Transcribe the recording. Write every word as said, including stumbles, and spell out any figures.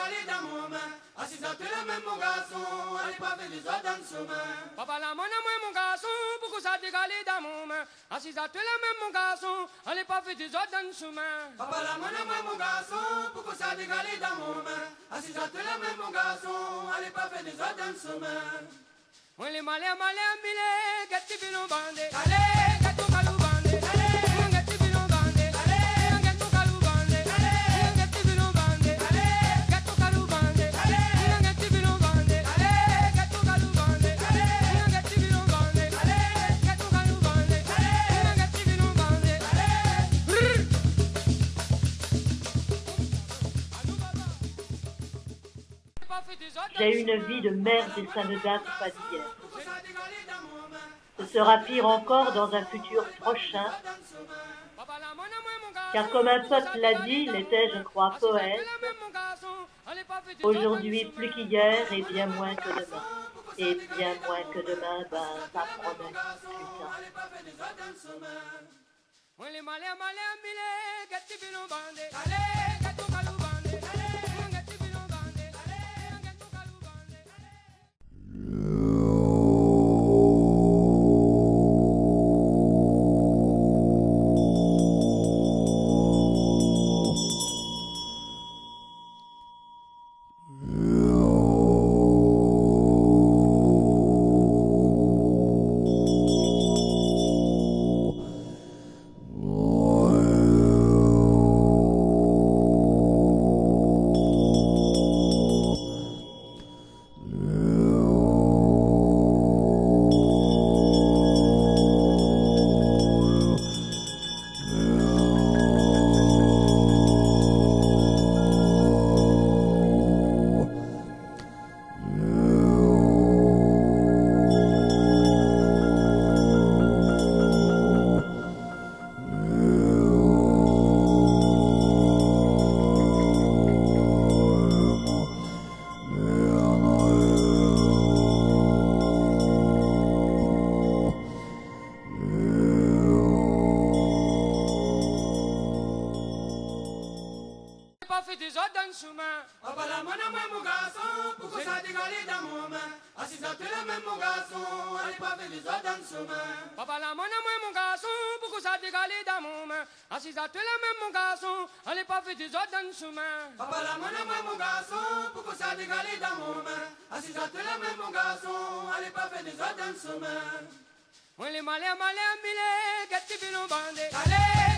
gali d'amour, assis à tout le même mon garçon, elle est pas fait des autres dans le sommeil. Papa la monnaie, moi mon garçon, pourquoi ça te gali d'amour, assis à tout le même mon garçon, elle est pas fait des autres dans le sommeil. Papa la monnaie, moi mon garçon, pourquoi ça te gali d'amour, assis à tout le même mon garçon, elle est pas fait des autres dans le sommeil. Moi les malais, malais, milé, gâti bilon bandé, allez, gâteau calou bandé, allez, gâti bilon bandé, allez, gâteau calou bandé, allez, gâti bilon bandé, allez, gâteau calou bandé, allez, gâti bilon bandé, allez, gâteau calou bandé, allez, gâti bilon bandé, allez, gâteau calou bandé, allez, gâti bilon bandé, allez. J'ai une vie de merde et ça ne date pas d'hier. Ce sera pire encore dans un futur prochain, car comme un pote l'a dit, il était, je crois, poète, aujourd'hui plus qu'hier et bien moins que demain. Et bien moins que demain, ben, ça promet, Papa la monnaie, moi mon garçon, pourquoi ça te gali d'amour, assis à tout le même mon garçon, elle est pas fait des autres dans le sommeil. Papa la monnaie, moi mon garçon, pourquoi ça te gali d'amour, assis à tout le même mon garçon, elle est pas fait des autres dans le sommeil. Papa la monnaie, moi mon garçon, pourquoi ça te gali d'amour, assis à tout le même mon garçon, elle est pas fait des autres dans le sommeil. Moi les malais, malais, milé, gâti bilon bandé, allez.